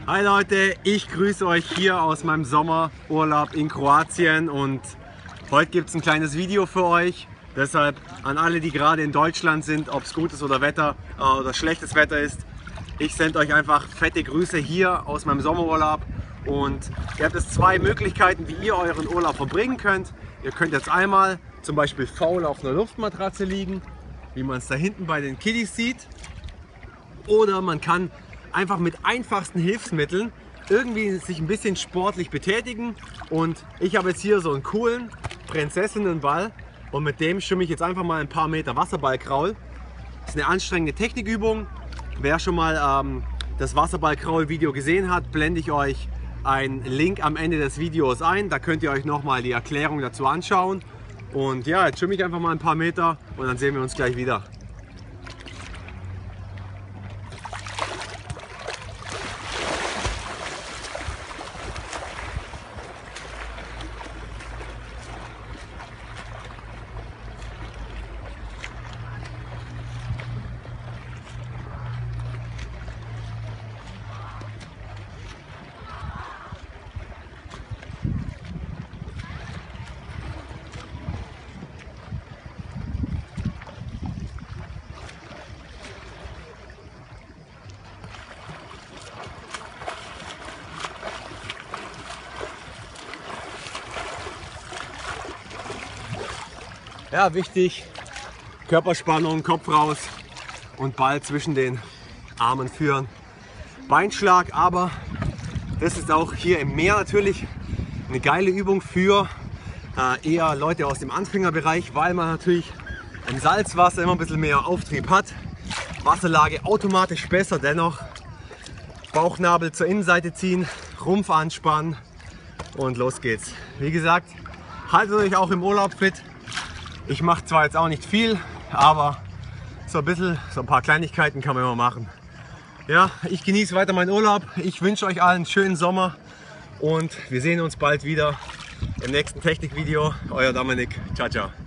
Hi Leute, ich grüße euch hier aus meinem Sommerurlaub in Kroatien und heute gibt es ein kleines Video für euch. Deshalb an alle, die gerade in Deutschland sind, ob es gutes oder schlechtes Wetter ist. Ich sende euch einfach fette Grüße hier aus meinem Sommerurlaub und ihr habt jetzt zwei Möglichkeiten, wie ihr euren Urlaub verbringen könnt. Ihr könnt jetzt einmal zum Beispiel faul auf einer Luftmatratze liegen, wie man es da hinten bei den Kiddies sieht. Oder man kann einfach mit einfachsten Hilfsmitteln irgendwie sich ein bisschen sportlich betätigen. Und ich habe jetzt hier so einen coolen Prinzessinnenball und mit dem schwimme ich jetzt einfach mal ein paar Meter Wasserballkraul. Das ist eine anstrengende Technikübung. Wer schon mal das Wasserballkraul-Video gesehen hat, blende ich euch einen Link am Ende des Videos ein. Da könnt ihr euch nochmal die Erklärung dazu anschauen. Und ja, jetzt schwimme ich einfach mal ein paar Meter und dann sehen wir uns gleich wieder. Ja, wichtig, Körperspannung, Kopf raus und Ball zwischen den Armen führen. Beinschlag, aber das ist auch hier im Meer natürlich eine geile Übung für eher Leute aus dem Anfängerbereich, weil man natürlich im Salzwasser immer ein bisschen mehr Auftrieb hat. Wasserlage automatisch besser, dennoch Bauchnabel zur Innenseite ziehen, Rumpf anspannen und los geht's. Wie gesagt, haltet euch auch im Urlaub fit. Ich mache zwar jetzt auch nicht viel, aber so ein paar Kleinigkeiten kann man immer machen. Ja, ich genieße weiter meinen Urlaub. Ich wünsche euch allen einen schönen Sommer und wir sehen uns bald wieder im nächsten Technikvideo. Euer Dominik. Ciao, ciao.